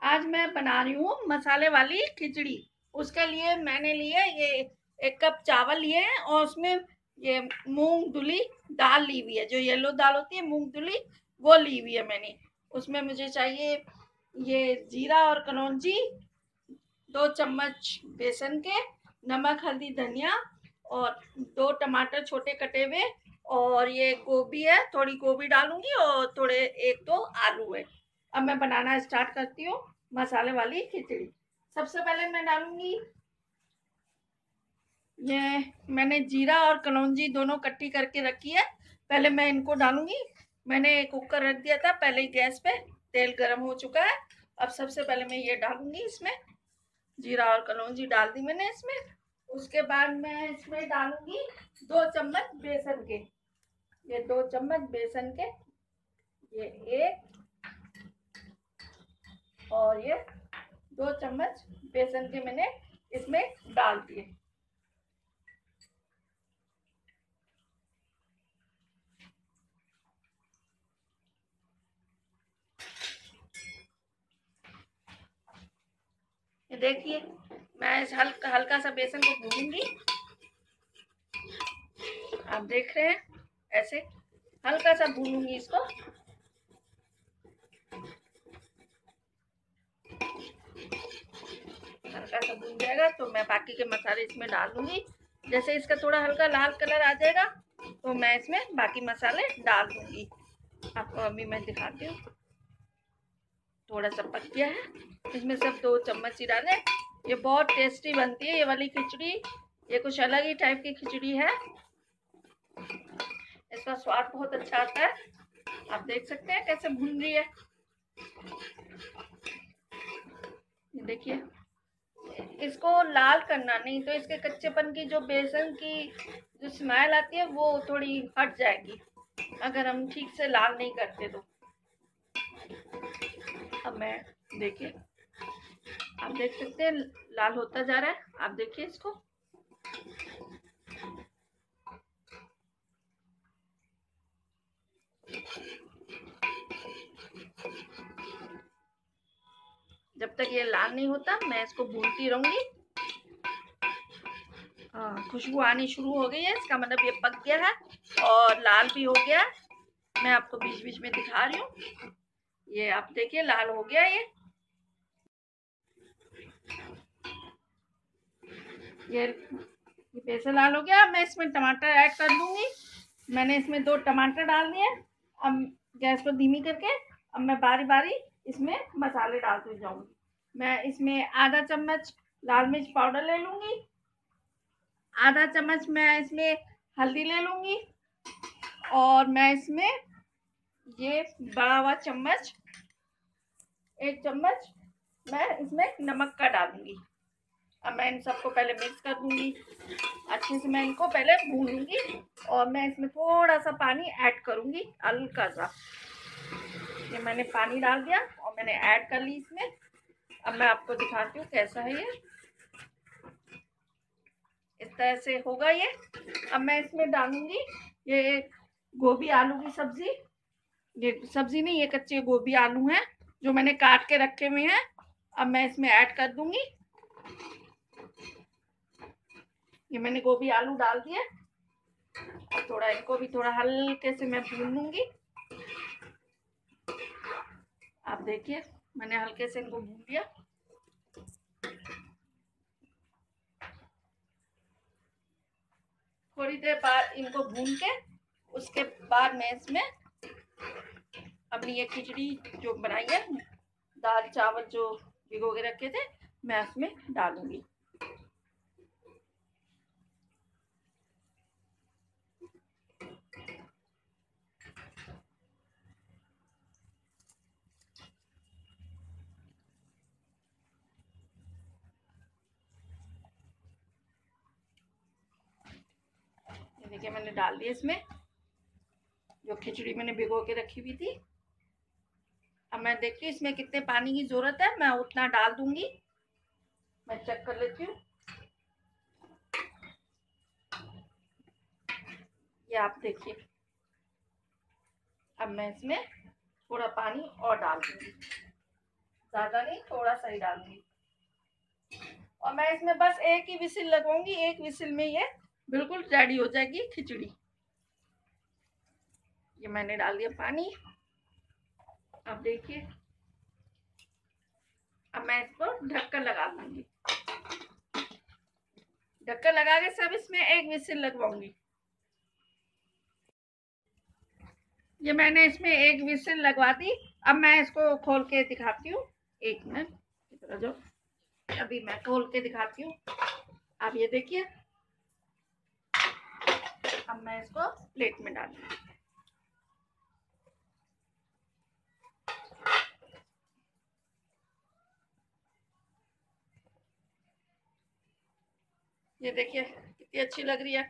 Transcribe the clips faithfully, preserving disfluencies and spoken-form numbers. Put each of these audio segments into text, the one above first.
आज मैं बना रही हूँ मसाले वाली खिचड़ी। उसके लिए मैंने लिए ये एक कप चावल लिए हैं और उसमें ये मूंग धुली दाल ली हुई है, जो येलो दाल होती है मूंग धुली, वो ली हुई है मैंने। उसमें मुझे चाहिए ये जीरा और कलौंजी, दो चम्मच बेसन के, नमक हल्दी धनिया, और दो टमाटर छोटे कटे हुए, और ये गोभी है, थोड़ी गोभी डालूंगी, और थोड़े एक दो आलू है। अब मैं बनाना स्टार्ट करती हूँ मसाले वाली खिचड़ी। सबसे पहले मैं डालूंगी ये, मैंने जीरा और कलौंजी दोनों इकट्ठी करके रखी है, पहले मैं इनको डालूंगी। मैंने कुकर रख दिया था पहले ही गैस पे, तेल गर्म हो चुका है। अब सबसे पहले मैं ये डालूंगी, इसमें जीरा और कलौंजी डाल दी मैंने इसमें। उसके बाद मैं इसमें डालूंगी दो चम्मच बेसन के, ये दो चम्मच बेसन के, ये एक और ये दो चम्मच बेसन के मैंने इसमें डाल दिए। ये देखिए, मैं इस हल्का हल्का सा बेसन को भूनूंगी। आप देख रहे हैं, ऐसे हल्का सा भूनूंगी इसको। हल्का सा भून जाएगा तो मैं बाकी के मसाले इसमें डाल दूंगी। जैसे इसका थोड़ा हल्का लाल कलर आ जाएगा तो मैं इसमें बाकी मसाले डाल दूंगी। आपको अभी मैं दिखाती हूँ। थोड़ा सा पक गया है, इसमें सब दो चम्मच ही डाले। ये बहुत टेस्टी बनती है ये वाली खिचड़ी, ये कुछ अलग ही टाइप की खिचड़ी है, इसका स्वाद बहुत अच्छा आता है। आप देख सकते हैं कैसे भून रही है। ये देखिए, इसको लाल करना नहीं तो इसके कच्चेपन की जो बेसन की जो स्मेल आती है वो थोड़ी हट जाएगी, अगर हम ठीक से लाल नहीं करते तो। अब मैं देखिए, आप देख सकते हैं लाल होता जा रहा है। आप देखिए इसको, जब तक ये लाल नहीं होता मैं इसको भूनती रहूंगी। हाँ, खुशबू आनी शुरू हो गई है, इसका मतलब ये पक गया है और लाल भी हो गया है। मैं आपको बीच बीच में दिखा रही हूँ, ये आप देखिए लाल हो गया ये ये ये पैसे लाल हो गया। मैं इसमें टमाटर ऐड कर दूंगी। मैंने इसमें दो टमाटर डाल दिए। अब गैस को धीमी करके अब मैं बारी बारी इसमें मसाले डालती जाऊंगी। मैं इसमें आधा चम्मच लाल मिर्च पाउडर ले लूंगी, आधा चम्मच मैं इसमें हल्दी ले लूंगी, और मैं इसमें ये बड़ा हुआ चम्मच, एक चम्मच मैं इसमें नमक का डालूंगी। अब मैं इन सबको पहले मिक्स कर दूंगी, अच्छे से मैं इनको पहले भून लूंगी, और मैं इसमें थोड़ा सा पानी ऐड करूंगी, हल्का सा। ये मैंने पानी डाल दिया और मैंने ऐड कर ली इसमें। अब मैं आपको दिखाती हूँ कैसा है ये, इस तरह से होगा ये। अब मैं इसमें डालूंगी ये गोभी आलू की सब्जी, ये सब्जी नहीं, ये कच्चे गोभी आलू हैं जो मैंने काट के रखे हुए हैं। अब मैं इसमें ऐड कर दूंगी, ये मैंने गोभी आलू डाल दिए, और थोड़ा इनको भी थोड़ा हल्के से मैं भून लूंगी। आप देखिए, मैंने हल्के से इनको भून लिया। थोड़ी देर बाद इनको भून के उसके बाद मैं इसमें अपनी ये खिचड़ी जो बनाई है, दाल चावल जो भिगो के रखे थे, मैं उसमें डालूंगी। ये देखिए, मैंने डाल दिया इसमें जो खिचड़ी मैंने भिगो के रखी हुई थी। अब मैं देखती हूँ इसमें कितने पानी की जरूरत है, मैं उतना डाल दूंगी। मैं चेक कर लेती हूँ। ये आप देखिए, अब मैं इसमें थोड़ा पानी और डाल दूंगी। ज़्यादा नहीं, थोड़ा सा ही डालूंगी। और मैं इसमें बस एक ही विसिल लगवाऊंगी, एक विसिल में ये बिल्कुल रेडी हो जाएगी खिचड़ी। ये मैंने डाल दिया पानी। अब देखिए, अब मैं इसको ढक्कन लगा दूंगी। ढक्कन लगा के सब इसमें एक विसिल लगवाऊंगी। ये मैंने इसमें एक विसिल लगवा दी। अब मैं इसको खोल के दिखाती हूँ। एक मिनट इधर आ जाओ। अभी मैं खोल के दिखाती हूँ। अब ये देखिए, अब मैं इसको प्लेट में डालूंगी। ये देखिए कितनी अच्छी लग रही है।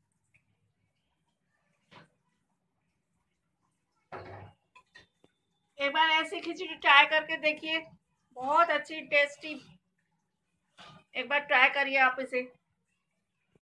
एक बार ऐसी खिचड़ी ट्राई करके देखिए, बहुत अच्छी टेस्टी। एक बार ट्राई करिए आप इसे।